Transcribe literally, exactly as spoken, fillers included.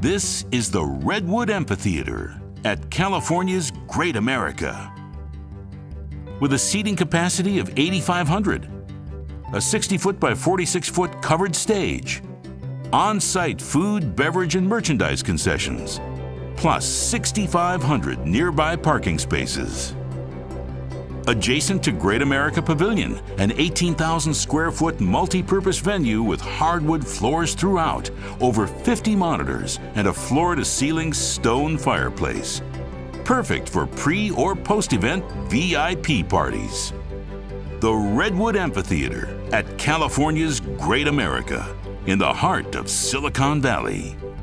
This is the Redwood Amphitheater at California's Great America. With a seating capacity of eighty-five hundred, a sixty foot by forty-six foot covered stage, on-site food, beverage, and merchandise concessions, plus sixty-five hundred nearby parking spaces. Adjacent to Great America Pavilion, an eighteen thousand square foot multi-purpose venue with hardwood floors throughout, over fifty monitors, and a floor-to-ceiling stone fireplace. Perfect for pre- or post-event V I P parties. The Redwood Amphitheater at California's Great America, in the heart of Silicon Valley.